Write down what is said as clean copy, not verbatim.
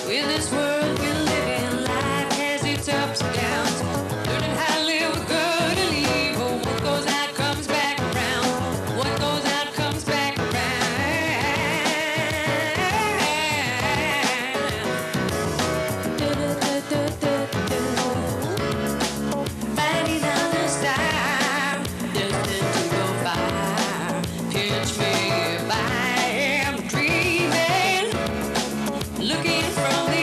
In this world we live in, life has its ups and downs. Learning how to live with good and evil. What goes out comes back around. What goes out comes back around. Fighting on the star, destined to go far. Catch me if I am dreaming, looking from the